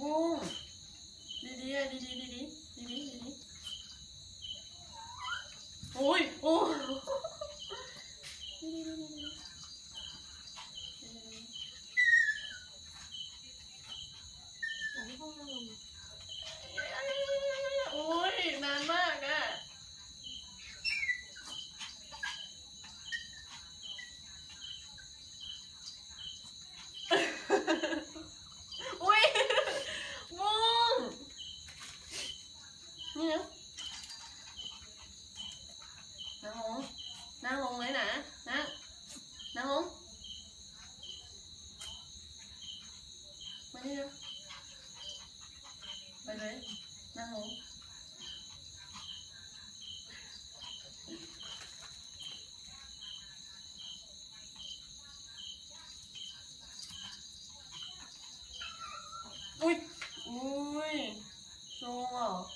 บุ้งดีโอ้ยโอ้โอ้ยนานมากอะอุ้ยบุ้งนี่นะนั่งลงเลยนะนั่งลงมานี่นะไปเลยนั่งลงอุ้ยโชว์เหรอ